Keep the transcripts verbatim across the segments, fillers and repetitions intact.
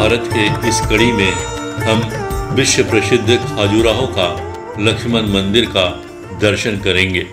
भारत के इस कड़ी में हम विश्व प्रसिद्ध खजुराहो का लक्ष्मण मंदिर का दर्शन करेंगे।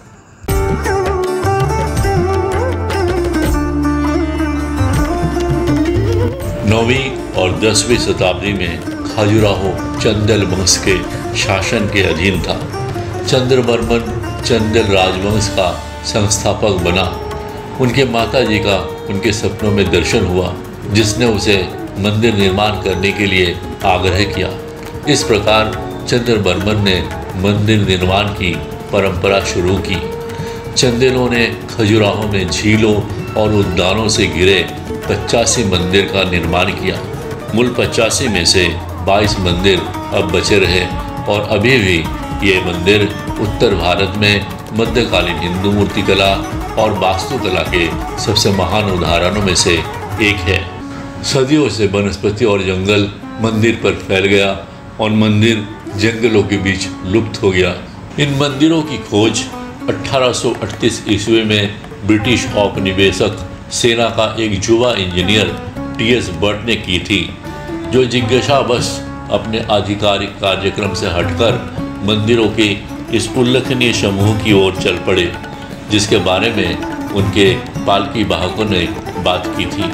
नौवीं और दसवीं शताब्दी में खजुराहो चंदेल वंश के शासन के अधीन था। चंद्रवर्मन चंदेल राजवंश का संस्थापक बना। उनके माताजी का उनके सपनों में दर्शन हुआ, जिसने उसे मंदिर निर्माण करने के लिए आग्रह किया। इस प्रकार चंद्रवर्मन ने मंदिर निर्माण की परंपरा शुरू की। चंदेलों ने खजुराहो में झीलों और उद्यानों से घिरे पचासी मंदिर का निर्माण किया। मूल पचासी में से बाईस मंदिर अब बचे रहे और अभी भी ये मंदिर उत्तर भारत में मध्यकालीन हिंदू मूर्तिकला और वास्तुकला के सबसे महान उदाहरणों में से एक है। सदियों से वनस्पति और जंगल मंदिर पर फैल गया और मंदिर जंगलों के बीच लुप्त हो गया। इन मंदिरों की खोज अठारह सौ अड़तीस ईस्वी में ब्रिटिश औपनिवेशक सेना का एक युवा इंजीनियर टी एस बर्ट ने की थी, जो जिज्ञासावश अपने आधिकारिक कार्यक्रम से हटकर मंदिरों के इस उल्लेखनीय समूह की ओर चल पड़े, जिसके बारे में उनके पालकी वाहकों ने बात की थी।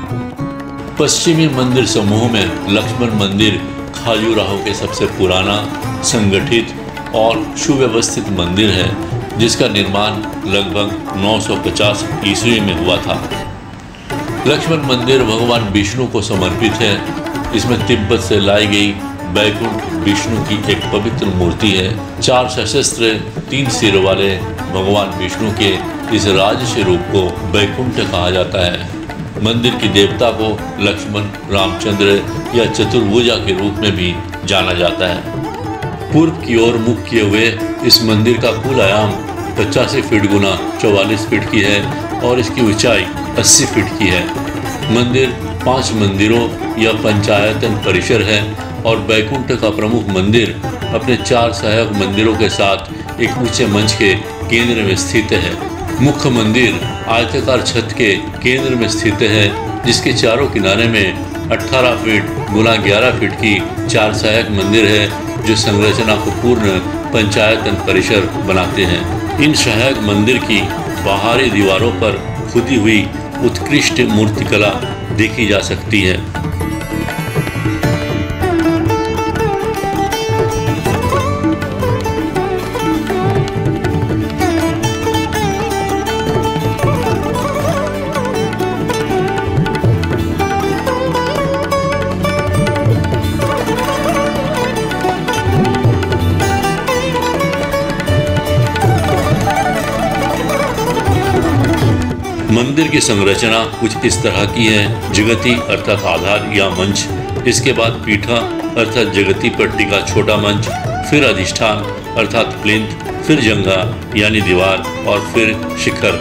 पश्चिमी मंदिर समूह में लक्ष्मण मंदिर खजुराहो के सबसे पुराना, संगठित और सुव्यवस्थित मंदिर है, जिसका निर्माण लगभग नौ सौ पचास ईस्वी में हुआ था। लक्ष्मण मंदिर भगवान विष्णु को समर्पित है। इसमें तिब्बत से लाई गई बैकुंठ विष्णु की एक पवित्र मूर्ति है। चार सशस्त्र तीन सिर वाले भगवान विष्णु के इस राजसी रूप को बैकुंठ कहा जाता है। मंदिर की देवता को लक्ष्मण, रामचंद्र या चतुर्भुजा के रूप में भी जाना जाता है। पूर्व की ओर मुख किए हुए इस मंदिर का कुल आयाम पचासी फीट गुना चौवालीस फीट की है और इसकी ऊंचाई अस्सी फीट की है। मंदिर पांच मंदिरों या पंचायतन परिसर है और बैकुंठ का प्रमुख मंदिर अपने चार सहायक मंदिरों के साथ एक ऊंचे मंच के केंद्र में स्थित है। मुख्य मंदिर आयताकार छत के केंद्र में स्थित है, जिसके चारों किनारे में अठारह फीट गुना ग्यारह फीट की चार सहायक मंदिर है, जो संरचना को पूर्ण पंचायतन परिसर बनाते हैं। इन सहायक मंदिर की बाहरी दीवारों पर खुदी हुई उत्कृष्ट मूर्तिकला देखी जा सकती है। मंदिर की संरचना कुछ इस तरह की है। जगती अर्थात आधार या मंच, इसके बाद पीठा अर्थात जगती पट्टी का छोटा मंच, फिर अधिष्ठान अर्थात प्लिंथ, फिर जंघा यानी दीवार और फिर शिखर।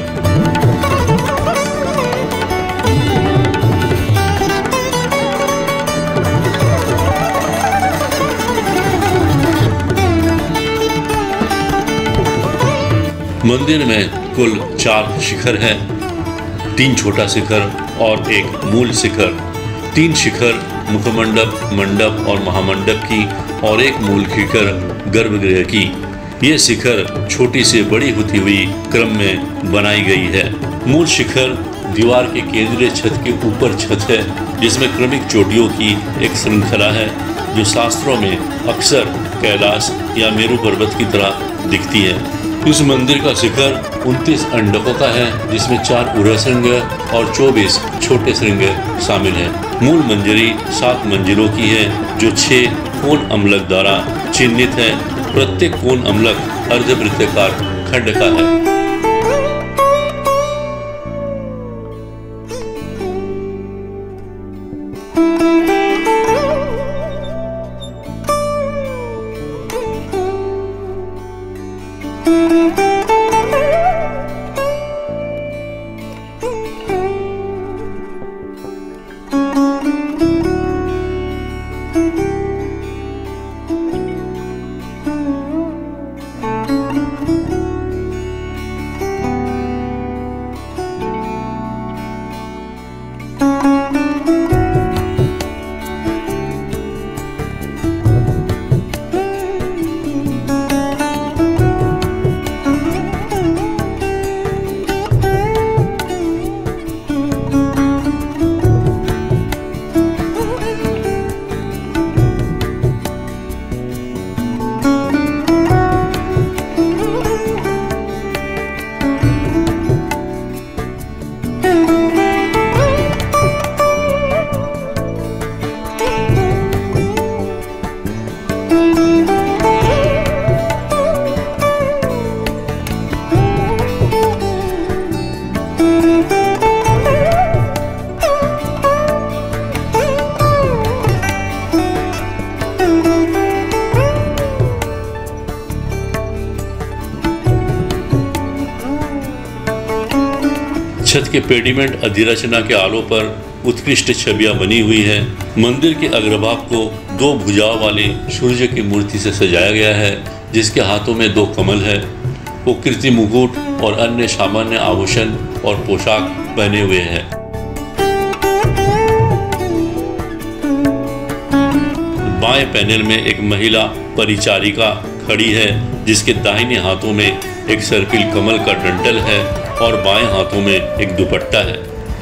मंदिर में कुल चार शिखर हैं, तीन छोटा शिखर और एक मूल शिखर। तीन शिखर मुखमंडप, मंडप और महामंडप की और एक मूल शिखर गर्भगृह की। ये शिखर छोटी से बड़ी होती हुई क्रम में बनाई गई है। मूल शिखर दीवार के केंद्रीय छत के ऊपर छत है, जिसमें क्रमिक चोटियों की एक श्रृंखला है, जो शास्त्रों में अक्सर कैलाश या मेरू पर्वत की तरह दिखती है। इस मंदिर का शिखर उनतीस अंडकों का है, जिसमें चार उरह श्रृंग और चौबीस छोटे श्रृंग शामिल हैं। मूल मंजरी सात मंजिलों की है, जो छह कोण अम्लक द्वारा चिन्हित है। प्रत्येक कोण अम्लक अर्धवृत्ताकार खंड का है। छत के पेडिमेंट अधिरचना के आलों पर उत्कृष्ट छवियां बनी हुई है। मंदिर के अग्रभाग को दो भुजाओं वाली सूर्य की मूर्ति से सजाया गया है, जिसके हाथों में दो कमल है। वो कीर्ति मुकुट और अन्य सामान्य आभूषण और पोशाक पहने हुए हैं। बाएं पैनल में एक महिला परिचारिका खड़ी है, जिसके दाहिने हाथों में एक सर्पिल कमल का डंठल है और बाएं हाथों में एक दुपट्टा है।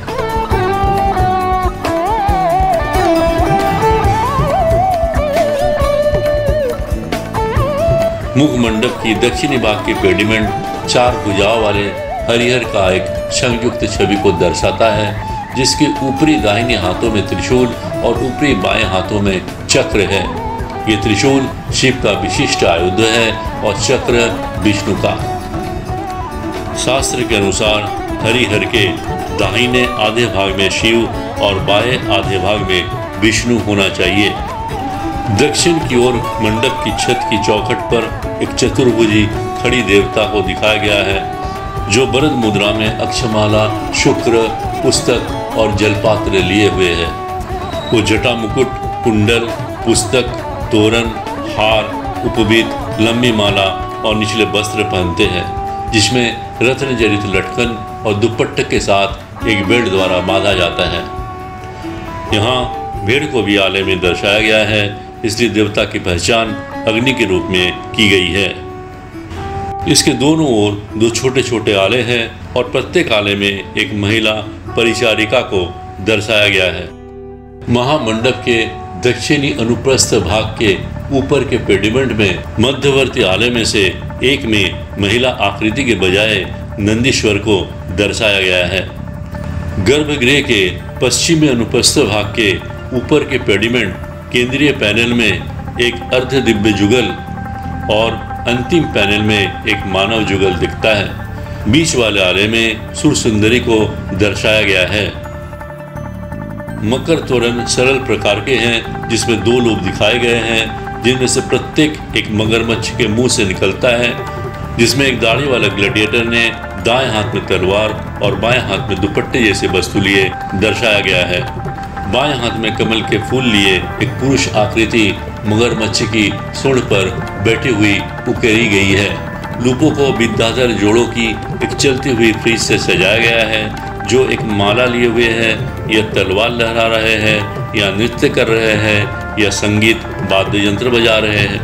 मुख मंडप की दक्षिणी भाग के पेडिमेंट चार भुजाओं वाले हरिहर का एक संयुक्त छवि को दर्शाता है, जिसके ऊपरी दाहिने हाथों में त्रिशूल और ऊपरी बाएं हाथों में चक्र है। ये त्रिशूल शिव का विशिष्ट आयुध है और चक्र विष्णु का। शास्त्र के अनुसार हरिहर के दाहिने आधे भाग में शिव और बाएं आधे भाग में विष्णु होना चाहिए। दक्षिण की ओर मंडप की छत की चौखट पर एक चतुर्भुजी खड़ी देवता को दिखाया गया है, जो वरद मुद्रा में अक्षमाला, शुक्र, पुस्तक और जलपात्र लिए हुए है। वो जटा मुकुट, कुंडल, पुस्तक, तोरण, हार, उपवीत, लंबी माला और निचले वस्त्र पहनते हैं, जिसमें रत्न जड़ित लटकन और दुपट्टे के साथ एक भेड़ द्वारा बांधा जाता है। यहाँ भेड़ को भी आले में दर्शाया गया है, इसलिए देवता की पहचान अग्नि के रूप में की गई है। इसके दोनों ओर दो छोटे छोटे आले हैं और प्रत्येक आले में एक महिला परिचारिका को दर्शाया गया है। महामंडप के दक्षिणी अनुप्रस्थ भाग के ऊपर के पेडिमेंट में मध्यवर्ती आले में से एक में महिला आकृति के बजाय नंदीश्वर को दर्शाया गया है। गर्भगृह के पश्चिमी अनुप्रस्थ भाग के ऊपर के पेडिमेंट केंद्रीय पैनल में एक अर्ध दिव्य जुगल और अंतिम पैनल में एक मानव जुगल दिखता है। बीच वाले आले में सुर सुंदरी को दर्शाया गया है। मकर तोरण सरल प्रकार के हैं, जिसमें दो लोग दिखाए गए हैं, जिनमें से प्रत्येक एक मगरमच्छ के मुंह से निकलता है, जिसमें एक दाढ़ी वाला ग्लैडिएटर ने दाएं हाथ में तलवार और बाएं हाथ में दुपट्टे जैसे वस्तु लिए दर्शाया गया है। बाएं हाथ में कमल के फूल लिए एक पुरुष आकृति मगरमच्छ की सूंड पर बैठी हुई उकेरी गई है। लूपों को विद्याधर जोड़ों की एक चलती हुई फ्रीज से सजाया गया है, जो एक माला लिए हुए हैं, या तलवार लहरा रहे हैं, या नृत्य कर रहे हैं, या संगीत वाद्य यंत्र बजा रहे हैं।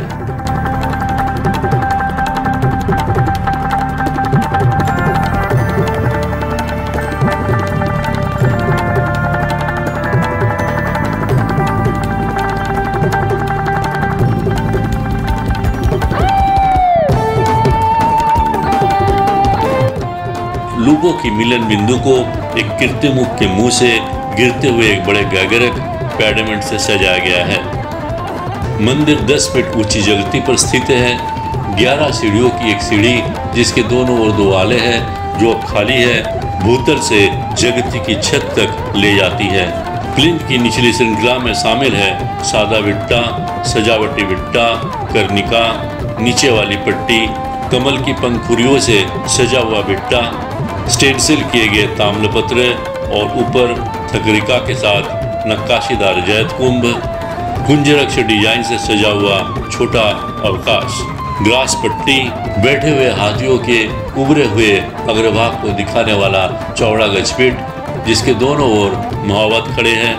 लूपों की मिलन बिंदु को एक कीर्तिमुख के मुंह से गिरते हुए एक बड़े गैगरक पेडिमेंट से सजाया गया है। मंदिर दस फीट ऊंची जगती पर स्थित है। ग्यारह सीढ़ियों की एक सीढ़ी, जिसके दोनों ओर दो आले हैं, जो अब खाली है, भूतल से जगती की छत तक ले जाती है। प्लिंथ की निचली श्रृंखला में शामिल है सादा विट्टा, सजावटी विट्टा, कर्णिका, नीचे वाली पट्टी, कमल की पंखुड़ियों से सजा हुआ विट्टा, स्टेंसिल किए गए ताम्रपत्र और ऊपर थकरिका के साथ नक्काशीदार जैत कुंभ, कुंजरक्ष डिजाइन से सजा हुआ छोटा अवकाश, ग्रास पट्टी, बैठे हुए हाथियों के उभरे हुए अग्रभाग को दिखाने वाला चौड़ा गजपीठ, जिसके दोनों ओर महावत खड़े हैं।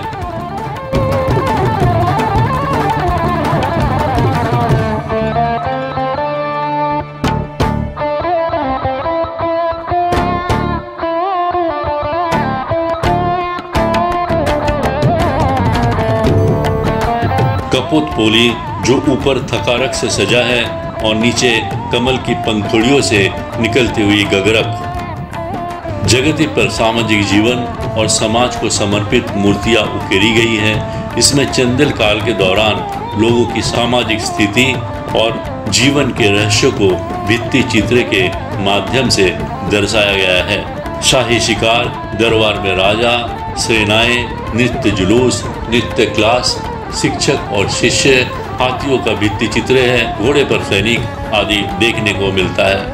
कपोत पोली, जो ऊपर थकारक से सजा है और नीचे कमल की पंखुड़ियों से निकलती हुई गगरक। जगती पर सामाजिक जीवन और समाज को समर्पित मूर्तियां उकेरी गई हैं। इसमें चंदेल काल के दौरान लोगों की सामाजिक स्थिति और जीवन के रहस्य को भित्ति चित्र के माध्यम से दर्शाया गया है। शाही शिकार, दरबार में राजा, सेनाएं, नृत्य जुलूस, नृत्य क्लास, शिक्षक और शिष्य, हाथियों का भित्ति चित्र है, घोड़े पर सैनिक आदि देखने को मिलता है।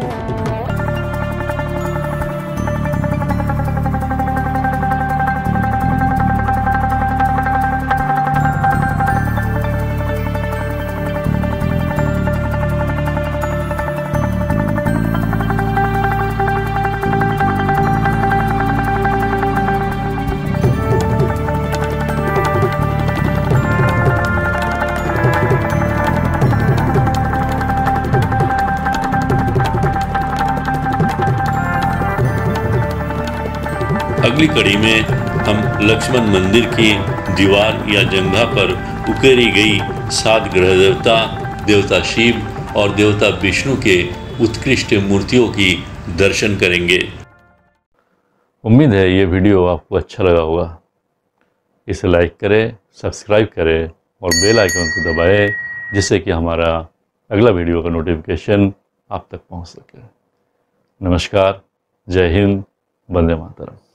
अगली कड़ी में हम लक्ष्मण मंदिर की दीवार या जंघा पर उकेरी गई सात ग्रह देवता, देवता शिव और देवता विष्णु के उत्कृष्ट मूर्तियों की दर्शन करेंगे। उम्मीद है ये वीडियो आपको अच्छा लगा होगा। इसे लाइक करें, सब्सक्राइब करें और बेल आइकन को दबाएं, जिससे कि हमारा अगला वीडियो का नोटिफिकेशन आप तक पहुंच सके। नमस्कार, जय हिंद, वंदे मातरम।